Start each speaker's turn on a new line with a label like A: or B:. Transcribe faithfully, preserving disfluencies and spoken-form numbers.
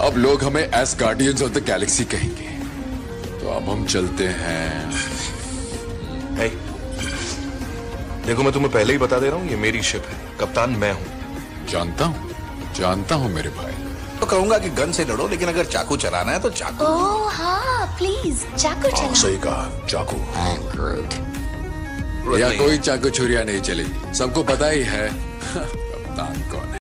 A: अब लोग हमें as Guardians of the Galaxy कहेंगे। तो अब हम चलते हैं।
B: hey, देखो मैं तुम्हें पहले ही बता दे रहा हूँ, ये मेरी शिप है, कप्तान मैं हूँ।
A: जानता हूँ जानता हूँ मेरे भाई।
C: तो कहूंगा कि गन से लड़ो, लेकिन अगर चाकू चलाना है तो चाकू।
D: ओह हाँ प्लीज चाकू चलाओ।
C: सही कहा, चाकू।
A: या कोई चाकू छुरिया नहीं चलेगी, सबको पता ही है कप्तान कौन है।